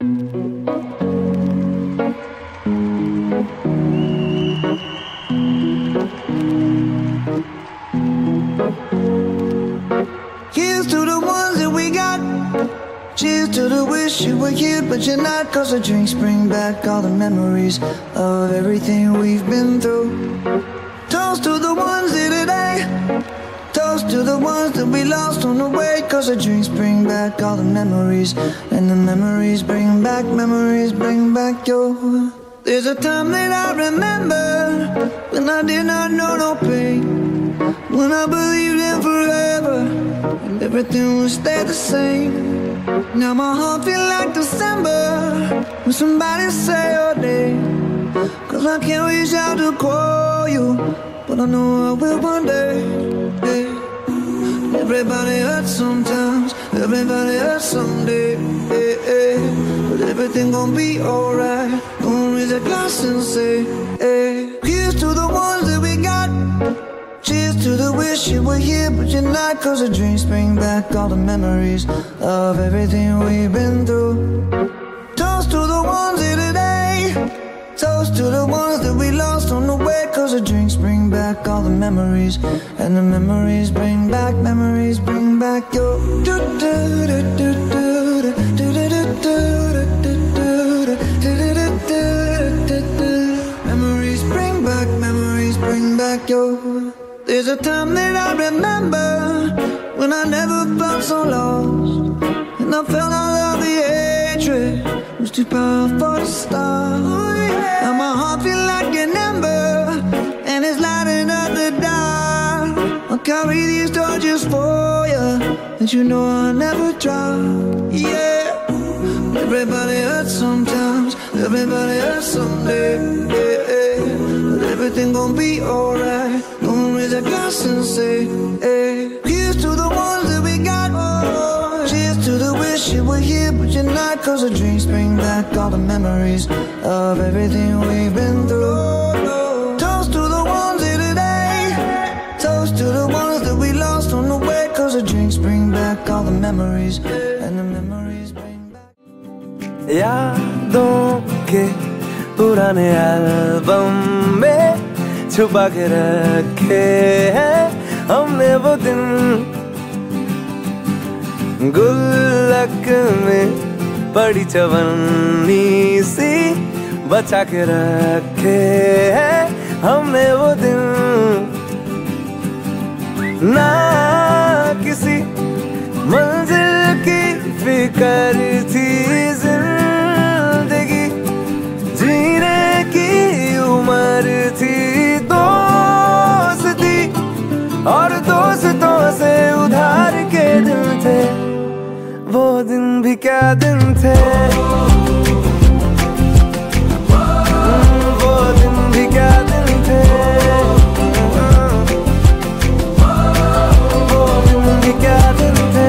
Here's to the ones that we got. Cheers to the wish you were here but you're not. Cause the drinks bring back all the memories of everything we've been through. Toast to the ones here today. Toast to the ones that we lost on the way. Cause the drinks bring back all the memories. And the memories bring back your. There's a time that I remember when I did not know no pain, when I believed in forever and everything would stay the same. Now my heart feel like December when somebody say your name. Cause I can't reach out to call you, but I know I will one day. Yeah. Everybody hurts sometimes, everybody hurts someday. Yeah, yeah. But everything gon' be alright. Gonna raise a glass and say, hey. Here's to the ones that we got. Cheers to the wish you were here but you're not. Cause the drinks bring back all the memories of everything we've been through. Toast to the ones here today. Toast to the ones that we lost on the way. Cause the drinks bring back all the memories. And the memories bring back your. Memories bring back your. There's a time that I remember when I never felt so lost, and I felt all of the hatred was too powerful to stop. Now my heart feel like an ember and it's lighting up the dark. I'll carry these torches for you, and you know I'll never drop. Yeah. Everybody hurts sometimes, everybody hurts someday. Yeah, yeah. But everything gon' be alright. Gonna raise a glass and say, hey. Here's to the ones that we got. Oh, cheers to the wish you were here but you're not. Cause the drinks bring back all the memories of everything we've been through. Toast to the ones here today. Toast to the ones that we lost on the way. Cause the drinks bring back all the memories. And the memories bring back. यादों के पुराने album में छुपा के रखे हैं हमने वो दिन, गुल्लक में पड़ी चवन्नी सी बचा के रखे हैं हमने वो दिन। ना किसी मंजिल की फिक्र थी, जिंदगी जीने की उम्र थी। दोस्ती और दोस्तों से उधार के दिन थे, वो दिन भी क्या दिन थे। वो दिन भी क्या दिन थे, वो दिन भी क्या दिन थे।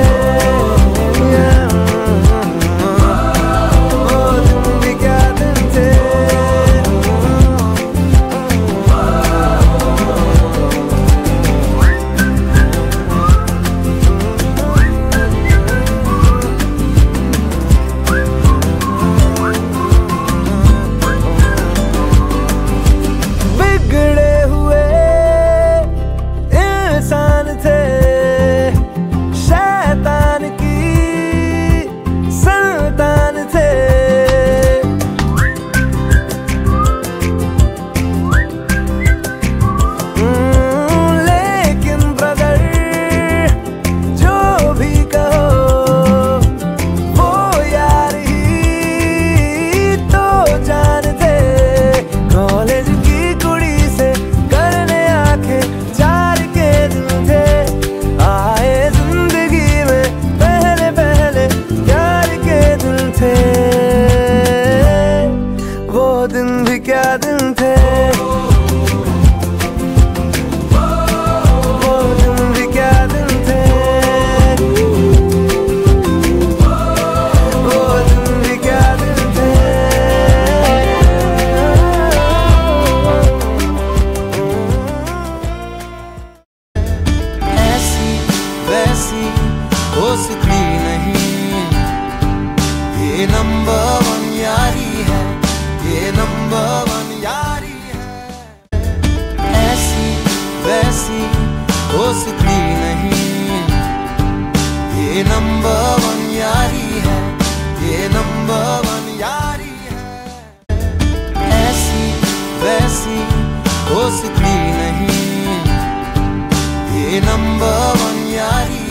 नंबर वन यारी है, ये नंबर वन यारी है। ऐसी वैसी दोस्ती नहीं, ये नंबर वन यारी है, ये नंबर वन यारी है। ऐसी वैसी दोस्ती नहीं, ये नंबर वन यारी